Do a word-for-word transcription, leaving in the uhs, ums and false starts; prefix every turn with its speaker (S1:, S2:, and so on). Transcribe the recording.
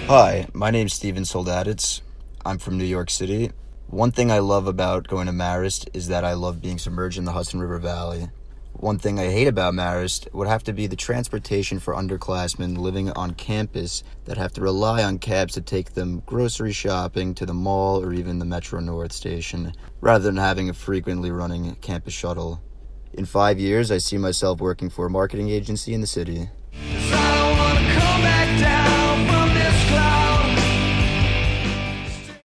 S1: Hi, my name's Steven Soldatitz. I'm from New York City. One thing I love about going to Marist is that I love being submerged in the Hudson River Valley. One thing I hate about Marist would have to be the transportation for underclassmen living on campus that have to rely on cabs to take them grocery shopping, to the mall, or even the Metro North station, rather than having a frequently running campus shuttle. In five years, I see myself working for a marketing agency in the city.